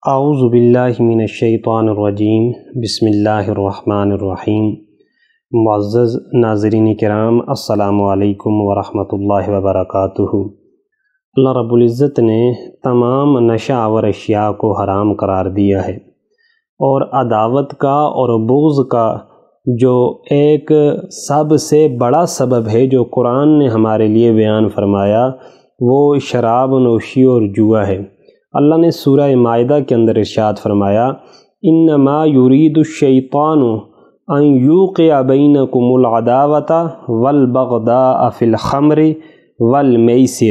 اعوذ باللہ من الشیطان الرجیم بسم اللہ الرحمن الرحیم۔ معزز ناظرین کرام، السلام علیکم ورحمۃ اللہ وبرکاتہ۔ اللہ رب العزت نے تمام نشہ آور اشیاء کو حرام قرار دیا ہے، اور عداوت کا اور بغض کا جو ایک سب سے بڑا سبب ہے جو قرآن نے ہمارے لیے بیان فرمایا، وہ شراب نوشی اور جوا ہے۔ اللہ نے سورہ مائدہ کے اندر ارشاد فرمایا، انما یرید الشیطان ان یوقع بینکم العداوۃ والبغضاء فی الخمر والمیسر،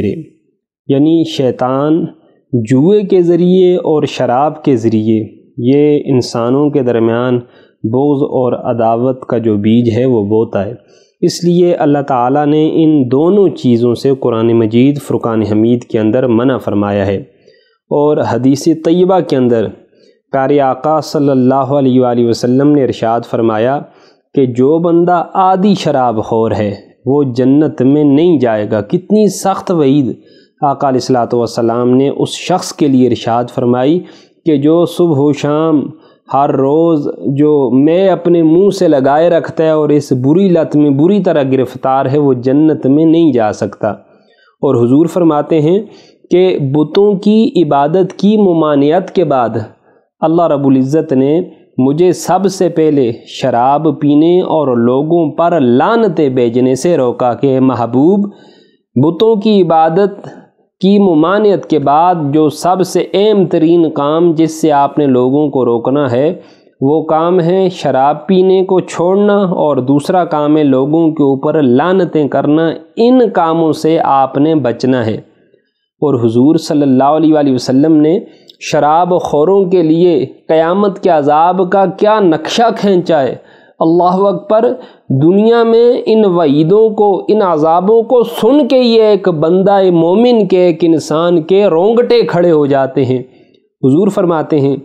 یعنی شیطان جوئے کے ذریعے اور شراب کے ذریعے یہ انسانوں کے درمیان بغض اور عداوت کا جو بیج ہے وہ بوتا ہے۔ اس لیے اللہ تعالیٰ نے ان دونوں چیزوں سے قرآن مجید فرقان حمید کے اندر منع فرمایا ہے، اور حدیث طیبہ کے اندر پیارے آقا صلی اللہ علیہ وآلہ وسلم نے ارشاد فرمایا کہ جو بندہ عادی شراب خور ہے وہ جنت میں نہیں جائے گا۔ کتنی سخت وعید آقا علیہ السلام نے اس شخص کے لیے ارشاد فرمائی کہ جو صبح و شام ہر روز جو میں اپنے منہ سے لگائے رکھتا ہے اور اس بری لت میں بری طرح گرفتار ہے، وہ جنت میں نہیں جا سکتا۔ اور حضور فرماتے ہیں کہ بتوں کی عبادت کی ممانعت کے بعد اللہ رب العزت نے مجھے سب سے پہلے شراب پینے اور لوگوں پر لعنتیں بھیجنے سے روکا کہ محبوب، بتوں کی عبادت کی ممانعت کے بعد جو سب سے اہم ترین کام جس سے آپ نے لوگوں کو روکنا ہے وہ کام ہے شراب پینے کو چھوڑنا، اور دوسرا کام ہے لوگوں کے اوپر لعنتیں کرنا۔ ان کاموں سے آپ نے بچنا ہے۔ اور حضور صلی اللہ علیہ وآلہ وسلم نے شراب خوروں کے لیے قیامت کے عذاب کا کیا نقشہ کھینچا ہے۔ اللہ اکبر! دنیا میں ان وعیدوں کو، ان عذابوں کو سن کے یہ ایک بندہ مومن کے، ایک انسان کے رونگٹے کھڑے ہو جاتے ہیں۔ حضور فرماتے ہیں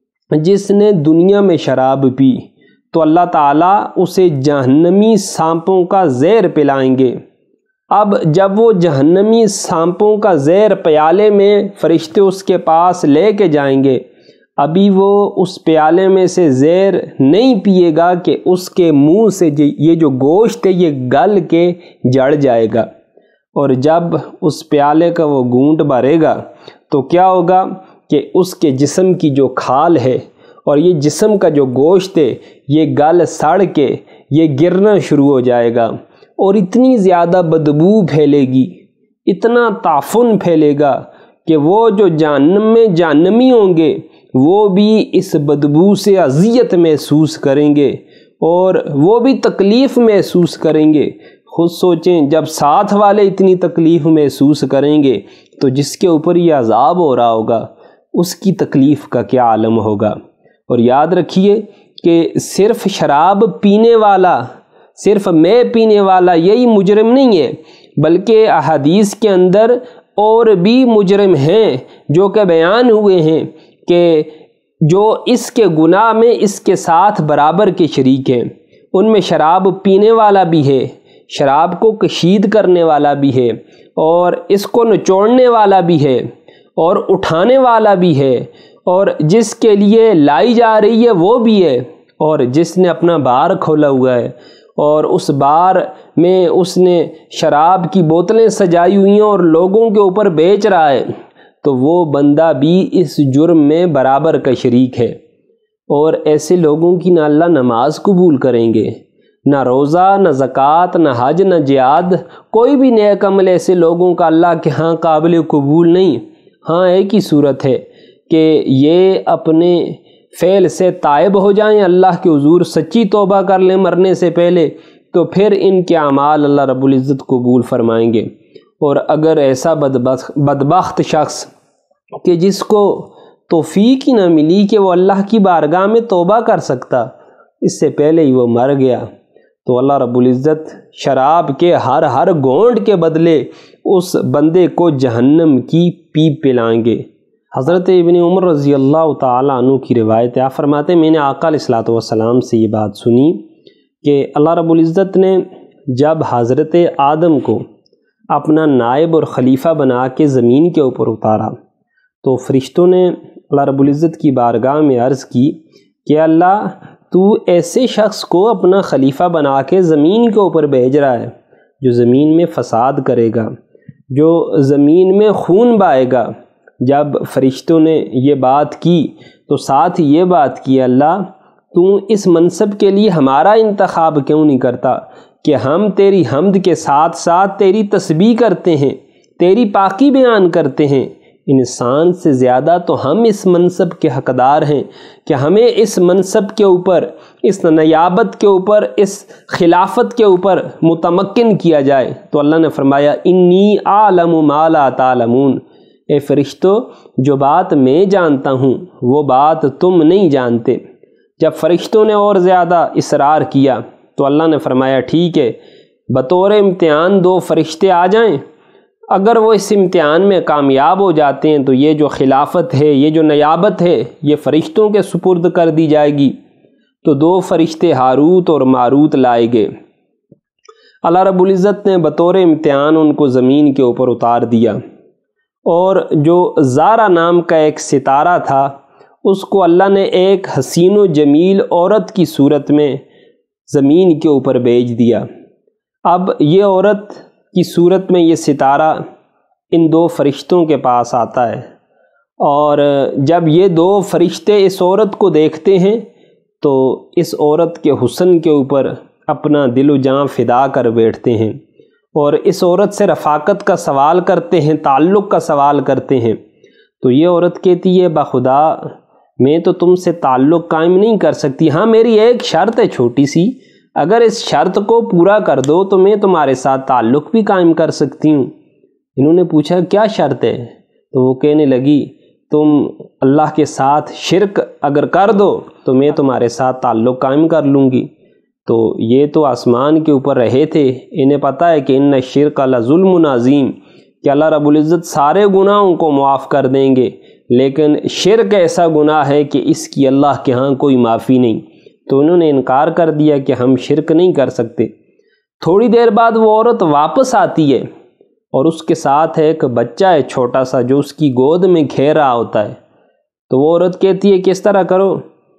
جس نے دنیا میں شراب پی تو اللہ تعالیٰ اسے جہنمی سانپوں کا زہر پلائیں گے۔ اب جب وہ جہنمی سانپوں کا زہر پیالے میں فرشتے اس کے پاس لے کے جائیں گے، ابھی وہ اس پیالے میں سے زہر نہیں پیے گا کہ اس کے منہ سے یہ جو گوشت ہے یہ گل کے جڑ جائے گا، اور جب اس پیالے کا وہ گھونٹ بھرے گا تو کیا ہوگا کہ اس کے جسم کی جو کھال ہے اور یہ جسم کا جو گوشت ہے یہ گل سڑ کے یہ گرنا شروع ہو جائے گا، اور اتنی زیادہ بدبو پھیلے گی، اتنا تعفن پھیلے گا کہ وہ جو جہنم میں جہنمی ہوں گے وہ بھی اس بدبو سے اذیت محسوس کریں گے، اور وہ بھی تکلیف محسوس کریں گے۔ خود سوچیں، جب ساتھ والے اتنی تکلیف محسوس کریں گے تو جس کے اوپر یہ عذاب ہو رہا ہوگا اس کی تکلیف کا کیا عالم ہوگا۔ اور یاد رکھیے کہ صرف شراب پینے والا، صرف میں پینے والا یہی مجرم نہیں ہے، بلکہ احادیث کے اندر اور بھی مجرم ہیں جو کہ بیان ہوئے ہیں کہ جو اس کے گناہ میں اس کے ساتھ برابر کے شریک ہیں۔ ان میں شراب پینے والا بھی ہے، شراب کو کشید کرنے والا بھی ہے، اور اس کو نچوڑنے والا بھی ہے، اور اٹھانے والا بھی ہے، اور جس کے لیے لائی جا رہی ہے وہ بھی ہے، اور جس نے اپنا بار کھولا ہوا ہے اور اس بار میں اس نے شراب کی بوتلیں سجائی ہوئی ہیں اور لوگوں کے اوپر بیچ رہا ہے، تو وہ بندہ بھی اس جرم میں برابر کا شریک ہے۔ اور ایسے لوگوں کی نہ اللہ نماز قبول کریں گے، نہ روزہ، نہ زکوٰۃ، نہ حج، نہ جہاد، کوئی بھی نیک عمل ایسے لوگوں کا اللہ کے ہاں قابل قبول نہیں۔ ہاں، ایک ہی صورت ہے کہ یہ اپنے فعل سے تائب ہو جائیں، اللہ کے حضور سچی توبہ کر لیں مرنے سے پہلے، تو پھر ان کے اعمال اللہ رب العزت قبول فرمائیں گے۔ اور اگر ایسا بدبخت شخص کہ جس کو توفیق ہی نہ ملی کہ وہ اللہ کی بارگاہ میں توبہ کر سکتا، اس سے پہلے ہی وہ مر گیا، تو اللہ رب العزت شراب کے ہر گھونٹ کے بدلے اس بندے کو جہنم کی پیپ پلائیں گے۔ حضرت ابن عمر رضی اللہ تعالیٰ عنہ کی روایت ہے، آپ فرماتے ہیں میں نے آقا علیہ السلام سے یہ بات سنی کہ اللہ رب العزت نے جب حضرت آدم کو اپنا نائب اور خلیفہ بنا کے زمین کے اوپر اتارا تو فرشتوں نے اللہ رب العزت کی بارگاہ میں عرض کی کہ اللہ تو ایسے شخص کو اپنا خلیفہ بنا کے زمین کے اوپر بھیج رہا ہے جو زمین میں فساد کرے گا، جو زمین میں خون بہائے گا۔ جب فرشتوں نے یہ بات کی تو ساتھ یہ بات کی، اللہ تو اس منصب کے لیے ہمارا انتخاب کیوں نہیں کرتا کہ ہم تیری حمد کے ساتھ ساتھ تیری تسبیح کرتے ہیں، تیری پاکی بیان کرتے ہیں۔ انسان سے زیادہ تو ہم اس منصب کے حقدار ہیں کہ ہمیں اس منصب کے اوپر، اس نیابت کے اوپر، اس خلافت کے اوپر متمکن کیا جائے۔ تو اللہ نے فرمایا انی اعلم ما لا تعلمون، اے فرشتو جو بات میں جانتا ہوں وہ بات تم نہیں جانتے۔ جب فرشتوں نے اور زیادہ اصرار کیا تو اللہ نے فرمایا ٹھیک ہے، بطور امتحان 2 فرشتے آ جائیں، اگر وہ اس امتحان میں کامیاب ہو جاتے ہیں تو یہ جو خلافت ہے، یہ جو نیابت ہے، یہ فرشتوں کے سپرد کر دی جائے گی۔ تو 2 فرشتے ہاروت اور ماروت لائے گئے۔ اللہ رب العزت نے بطور امتحان ان کو زمین کے اوپر اتار دیا، اور جو زارا نام کا ایک ستارہ تھا اس کو اللہ نے ایک حسین و جمیل عورت کی صورت میں زمین کے اوپر بھیج دیا۔ اب یہ عورت کی صورت میں یہ ستارہ ان 2 فرشتوں کے پاس آتا ہے، اور جب یہ 2 فرشتے اس عورت کو دیکھتے ہیں تو اس عورت کے حسن کے اوپر اپنا دل و جاں فدا کر بیٹھتے ہیں، اور اس عورت سے رفاقت کا سوال کرتے ہیں، تعلق کا سوال کرتے ہیں۔ تو یہ عورت کہتی ہے بخدا میں تو تم سے تعلق قائم نہیں کر سکتی، ہاں میری ایک شرط ہے چھوٹی سی، اگر اس شرط کو پورا کر دو تو میں تمہارے ساتھ تعلق بھی قائم کر سکتی ہوں۔ انہوں نے پوچھا کیا شرط ہے؟ تو وہ کہنے لگی تم اللہ کے ساتھ شرک اگر کر دو تو میں تمہارے ساتھ تعلق قائم کر لوں گی۔ تو یہ تو آسمان کے اوپر رہے تھے، انہیں پتہ ہے کہ ان الشرک لظلم عظیم، کہ اللہ رب العزت سارے گناہوں کو معاف کر دیں گے، لیکن شرک ایسا گناہ ہے کہ اس کی اللہ کے ہاں کوئی معافی نہیں۔ تو انہوں نے انکار کر دیا کہ ہم شرک نہیں کر سکتے۔ تھوڑی دیر بعد وہ عورت واپس آتی ہے اور اس کے ساتھ ایک بچہ ہے چھوٹا سا جو اس کی گود میں کھیل رہا ہوتا ہے۔ تو وہ عورت کہتی ہے کس طرح کرو،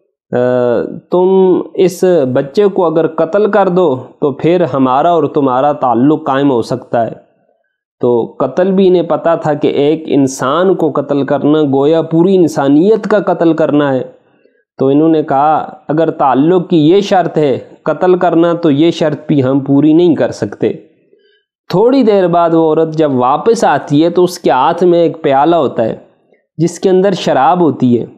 تم اس بچے کو اگر قتل کر دو تو پھر ہمارا اور تمہارا تعلق قائم ہو سکتا ہے۔ تو قتل بھی انہیں پتہ تھا کہ ایک انسان کو قتل کرنا گویا پوری انسانیت کا قتل کرنا ہے۔ تو انہوں نے کہا اگر تعلق کی یہ شرط ہے قتل کرنا تو یہ شرط بھی ہم پوری نہیں کر سکتے۔ تھوڑی دیر بعد وہ عورت جب واپس آتی ہے تو اس کے ہاتھ میں ایک پیالہ ہوتا ہے جس کے اندر شراب ہوتی ہے۔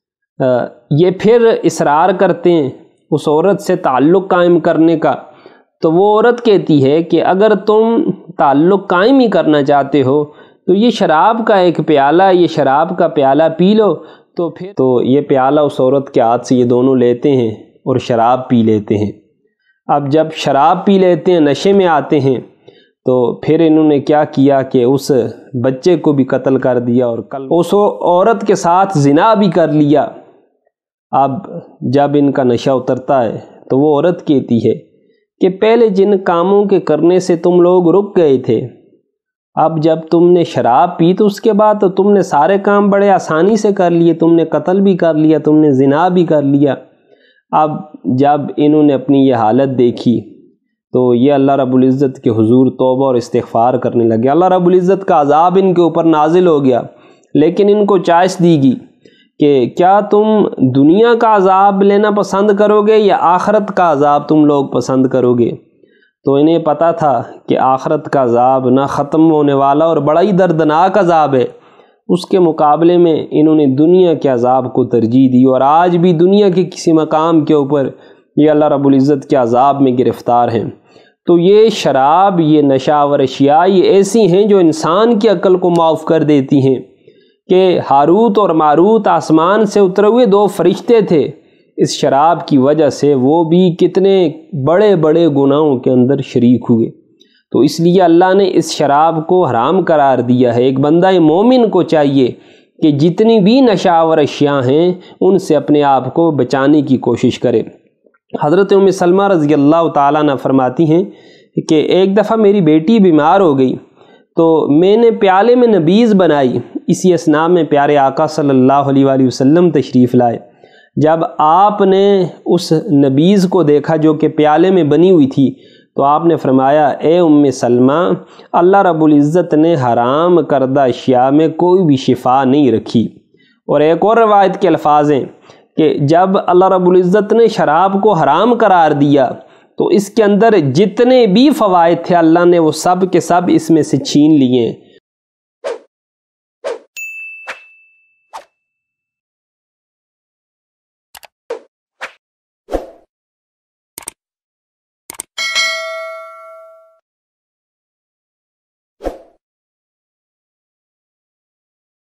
یہ پھر اصرار کرتے ہیں اس عورت سے تعلق قائم کرنے کا۔ تو وہ عورت کہتی ہے کہ اگر تم تعلق قائم ہی کرنا چاہتے ہو تو یہ شراب کا ایک پیالہ، یہ شراب کا پیالہ پی لو۔ تو یہ پیالہ اس عورت کے ہاتھ سے یہ دونوں لیتے ہیں اور شراب پی لیتے ہیں۔ اب جب شراب پی لیتے ہیں، نشے میں آتے ہیں، تو پھر انہوں نے کیا کیا کہ اس بچے کو بھی قتل کر دیا اور اس عورت کے ساتھ زنا بھی کر لیا۔ اب جب ان کا نشہ اترتا ہے تو وہ عورت کہتی ہے کہ پہلے جن کاموں کے کرنے سے تم لوگ رک گئے تھے، اب جب تم نے شراب پی تو اس کے بعد تو تم نے سارے کام بڑے آسانی سے کر لیے، تم نے قتل بھی کر لیا، تم نے زنا بھی کر لیا۔ اب جب انہوں نے اپنی یہ حالت دیکھی تو یہ اللہ رب العزت کے حضور توبہ اور استغفار کرنے لگے۔ اللہ رب العزت کا عذاب ان کے اوپر نازل ہو گیا، لیکن ان کو چوائس دی گئی کہ کیا تم دنیا کا عذاب لینا پسند کرو گے یا آخرت کا عذاب تم لوگ پسند کرو گے؟ تو انہیں پتہ تھا کہ آخرت کا عذاب نہ ختم ہونے والا اور بڑا ہی دردناک عذاب ہے، اس کے مقابلے میں انہوں نے دنیا کے عذاب کو ترجیح دی، اور آج بھی دنیا کے کسی مقام کے اوپر یہ اللہ رب العزت کے عذاب میں گرفتار ہیں۔ تو یہ شراب، یہ نشہ آور اشیاء یہ ایسی ہیں جو انسان کی عقل کو معاف کر دیتی ہیں کہ ہاروت اور ماروت آسمان سے اترے ہوئے 2 فرشتے تھے، اس شراب کی وجہ سے وہ بھی کتنے بڑے بڑے گناہوں کے اندر شریک ہوئے۔ تو اس لیے اللہ نے اس شراب کو حرام قرار دیا ہے۔ ایک بندہ مومن کو چاہیے کہ جتنی بھی نشہ آور اشیاء ہیں ان سے اپنے آپ کو بچانے کی کوشش کرے۔ حضرت ام سلمہ رضی اللہ تعالیٰ عنہ فرماتی ہیں کہ ایک دفعہ میری بیٹی بیمار ہو گئی تو میں نے پیالے میں نبیذ بنائی۔ اسی اثناء میں پیارے آقا صلی اللہ علیہ وآلہ وسلم تشریف لائے۔ جب آپ نے اس نبیذ کو دیکھا جو کہ پیالے میں بنی ہوئی تھی تو آپ نے فرمایا، اے ام سلمہ، اللہ رب العزت نے حرام کردہ اشیاء میں کوئی بھی شفا نہیں رکھی۔ اور ایک اور روایت کے الفاظ ہیں کہ جب اللہ رب العزت نے شراب کو حرام قرار دیا تو اس کے اندر جتنے بھی فوائد تھے اللہ نے وہ سب کے سب اس میں سے چھین لیے ہیں۔